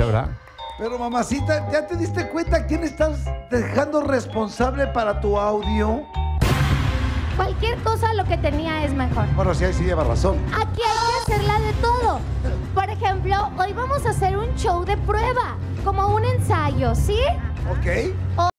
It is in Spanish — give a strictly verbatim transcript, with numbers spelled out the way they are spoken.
mamacita, ¿verdad? Pero mamacita, ¿ya te diste cuenta quién estás dejando responsable para tu audio? Cualquier cosa lo que tenía es mejor. Bueno, sí, ahí sí lleva razón. Aquí hay que hacerla de todo. Por ejemplo, hoy vamos a hacer un show de prueba, como un ensayo, ¿sí? Ok.